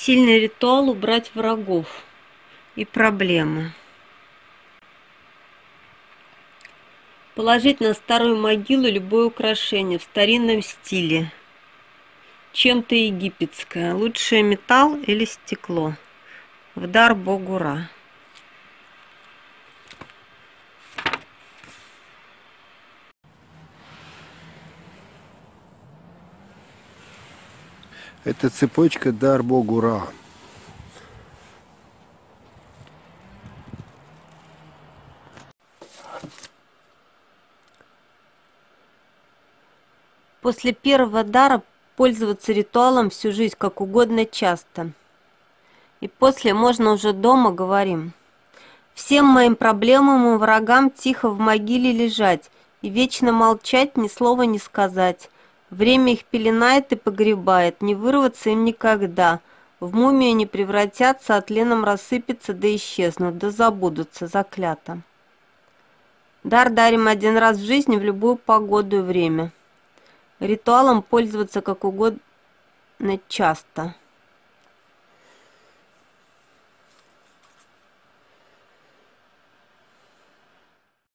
Сильный ритуал убрать врагов и проблемы. Положить на старую могилу любое украшение в старинном стиле. Чем-то египетское. Лучше металл или стекло. В дар Богу Ра. Это цепочка дар Богу Ра. После первого дара пользоваться ритуалом всю жизнь как угодно часто. И после можно уже дома говорим. Всем моим проблемам и врагам тихо в могиле лежать и вечно молчать, ни слова не сказать. Время их пеленает и погребает, не вырваться им никогда. В мумию не превратятся, а тленом рассыпятся да исчезнут, да забудутся, заклято. Дар дарим один раз в жизни в любую погоду и время. Ритуалом пользоваться как угодно часто.